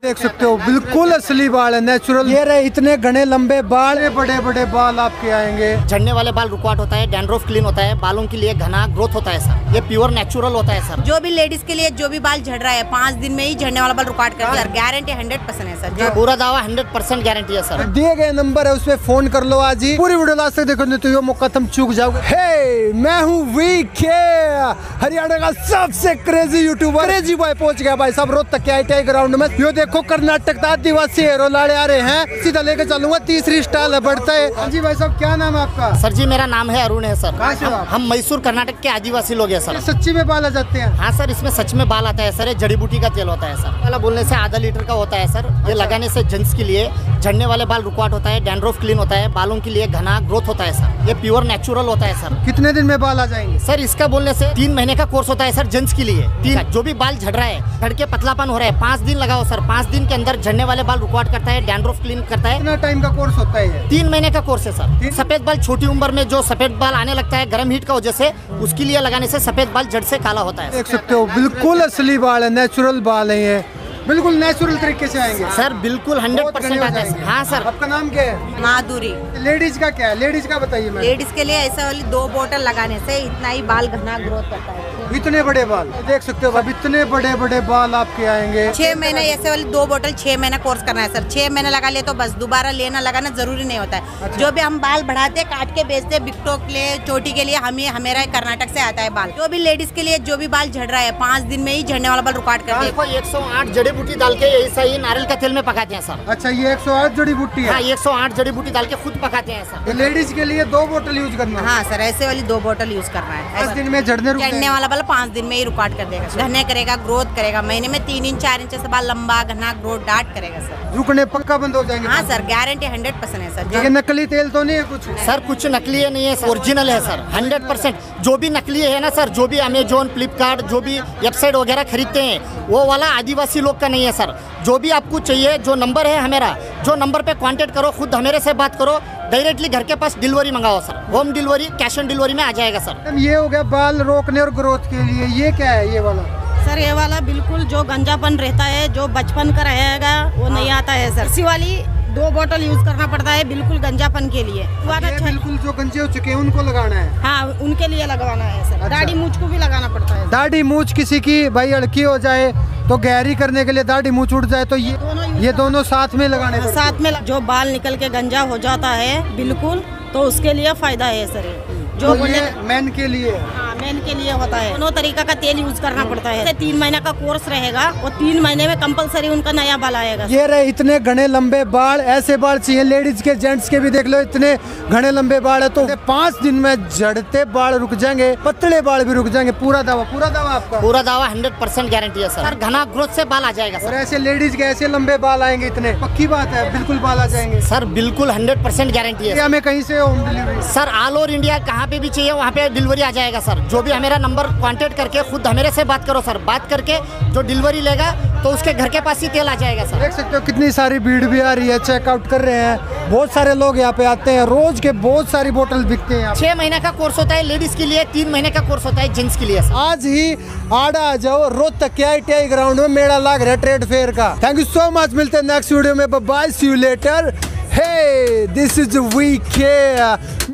देख सकते हो बिल्कुल असली बाल है, नेचुरल। ये रहे इतने घने लंबे बाल, बड़े बड़े बाल आपके आएंगे। झड़ने वाले बाल रुकवाट होता है, डैंड्रफ क्लीन होता है, बालों के लिए घना ग्रोथ होता है सर। ये प्योर नेचुरल होता है सर। जो भी लेडीज के लिए जो भी बाल झड़ रहा है 5 दिन में ही झड़ने वाला बाल रुकवाट करता है, गारंटी 100% है सर। पूरा दावा 100% गारंटी है सर। दिए गए नंबर है, उसपे फोन कर लो आज ही। पूरी वीडियो लास्ट तक देखो, नहीं तो ये मौका तुम चूक जाओगे। हे, मैं हूँ वीके, हरियाणा का सबसे क्रेजी यूट्यूबर। क्रेजी बॉय पहुंच गया भाई साहब रोहतक के ITI ग्राउंड में। यो देखो कर्नाटक आदिवासी हीरो लाड़े आ रहे हैं, सीधा लेके चलूंगा। तीसरी स्टाइल है, बढ़ता है। हाँ जी भाई साहब, क्या नाम है आपका? सर जी मेरा नाम है अरुण है सर। कहाँ से हो आप? हम मैसूर कर्नाटक के आदिवासी लोग हैं सर। सच्ची में बाल आ जाते हैं? हाँ सर, इसमें सच में बाल आता है सर। ये जड़ी बूटी का तेल होता है सर। वाला बोलने से आधा लीटर का होता है सर। ये लगाने से जेंट्स के लिए झड़ने वाले बाल रुकवाट होता है, डैंड्रफ क्लीन होता है, बालों के लिए घना ग्रोथ होता है सर। ये प्योर नेचुरल होता है सर। कितने दिन में बाल आ जाएंगे सर? इसका बोलने से 3 महीने का कोर्स होता है सर जेंट्स के लिए। 3 जो भी बाल झड़ रहा है, झड़ के पतलापन हो रहा है, 5 दिन लगाओ सर। 5 दिन के अंदर झड़ने वाले बाल रुकवाट करता है, डैंड्रफ क्लीन करता है। कितना टाइम का कोर्स होता है? 3 महीने का कोर्स है सर। सफेद बाल छोटी उम्र में जो सफेद बाल आने लगता है गर्म हीट का वजह से, उसके लिए लगाने से सफेद बाल जड़ से काला होता है। देख सकते हो बिल्कुल असली बाल है, नेचुरल बाल है। ये बिल्कुल नेचुरल तरीके से आएंगे सर। बिल्कुल 100% आता है। हाँ सर। आपका नाम क्या है? माधुरी। लेडीज का क्या है? लेडीज का बताइए। लेडीज के लिए ऐसा वाली 2 बोतल लगाने से इतना ही बाल घना ग्रोथ करता है। इतने बड़े बाल देख सकते हो, अब इतने बड़े बड़े बाल आपके आएंगे। 6 महीने ऐसे वाली 2 बोतल 6 महीना कोर्स करना है सर। 6 महीने लगा ले तो बस, दोबारा लेना लगाना जरूरी नहीं होता है। अच्छा। जो भी हम बाल बढ़ाते काट के बेचते, बिकटो के लिए चोटी के लिए हमेरा कर्नाटक से आता है बाल। जो भी लेडीज के लिए जो भी बाल झड़ रहा है 5 दिन में ही झड़ने वाला बाल रुकाट करते हैं। 108 जड़ी बूटी डाल के ऐसा ही नारियल का तेल में पकाते हैं सर। अच्छा, ये 108 जड़ी बूटी है? हाँ, 108 जड़ी बूटी डाल के खुद पकाते हैं सर। लेडीज के लिए 2 बोतल यूज करना है? हाँ सर, ऐसे वाली 2 बोतल यूज करना है। 5 दिन में झड़ने वाला बाल 5 दिन में ही रुकाट कर देगा, घने करेगा, ग्रोथ करेगा। महीने में 3 इंच 4 इंच से बाल लंबा घना ग्रोथ डार्ट करेगा सर। रुकने पक्का बंद हो जाएंगे? हाँ सर, गारंटी 100% है सर। ये नकली तेल तो नहीं है कुछ? सर कुछ नकली नहीं है, ओरिजिनल है सर 100%। जो भी नकली है ना सर, जो भी अमेजोन, फ्लिपकार्ट, जो भी वेबसाइट वगैरह खरीदते हैं, वो वाला आदिवासी लोग का नहीं है सर। जो भी आपको चाहिए, जो नंबर है हमारा, जो नंबर पे कांटेक्ट करो, खुद हमारे से बात करो, डायरेक्टली घर के पास डिलीवरी मंगाओ sir. Home delivery, cash on delivery में आ जाएगा सर। ये हो गया बाल रोकने और ग्रोथ के लिए। ये क्या है ये वाला? सर ये वाला बिल्कुल जो गंजापन रहता है, जो बचपन का रहेगा वो नहीं आता है सर। इसी वाली 2 बोतल यूज करना पड़ता है बिल्कुल गंजापन के लिए। बिल्कुल जो गंजे हो चुके हैं उनको लगाना है? हाँ, उनके लिए लगवाना है सर। अच्छा। दाढ़ी मूछ को भी लगाना पड़ता है। दाढ़ी मूछ किसी की भाई अड़की हो जाए तो गहरी करने के लिए, दाढ़ी मूछ उड़ जाए तो ये दोनों साथ में लगाने पड़ते हैं। साथ में जो बाल निकल के गंजा हो जाता है बिल्कुल, तो उसके लिए फायदा है सर। जो तो ये मैन के लिए? हाँ, मैन के लिए होता है। दोनों तरीका का तेल यूज करना पड़ता है। 3 महीने का कोर्स रहेगा, वो 3 महीने में कंपलसरी उनका नया बाल आएगा। ये रहे इतने घने लंबे बाल। ऐसे बाल चाहिए लेडीज के, जेंट्स के भी। देख लो इतने घने लंबे बाल है तो 5 दिन में झड़ते बाल रुक जाएंगे, पतले बाल भी रुक जाएंगे। पूरा दावा आपका? पूरा दावा 100% गारंटी है सर। घना ग्रोथ से बाल आ जाएगा सर। और ऐसे लेडीज के ऐसे लंबे बाल आएंगे इतने? पक्की बात है, बिल्कुल बाल आ जाएंगे सर। बिल्कुल 100% गारंटी है। इंडिया में कहीं से home delivery? Sir all over India कहाँ पे भी चाहिए वहाँ पे डिलीवरी आ जाएगा सर। जो भी हमारा नंबर कांटेक्ट करके खुद हमारे से बात करो सर। बात करके जो डिलीवरी लेगा तो उसके घर के पास ही तेल आ जाएगा सर। देख सकते हो कितनी सारी भीड़ भी आ रही है, चेकआउट कर रहे हैं। बहुत सारे लोग यहाँ पे आते हैं, रोज के बहुत सारी बोतल बिकते हैं। 6 महीने का कोर्स होता है लेडीज के लिए, 3 महीने का कोर्स होता है जेंट्स के लिए। आज ही आड़ा आ जाओ रोहतक के ITI ग्राउंड में, मेला लग रहा है ट्रेड फेयर का। थैंक यू सो मच, मिलते हैं नेक्स्ट वीडियो में। Bye, see you later. Hey, this is VK.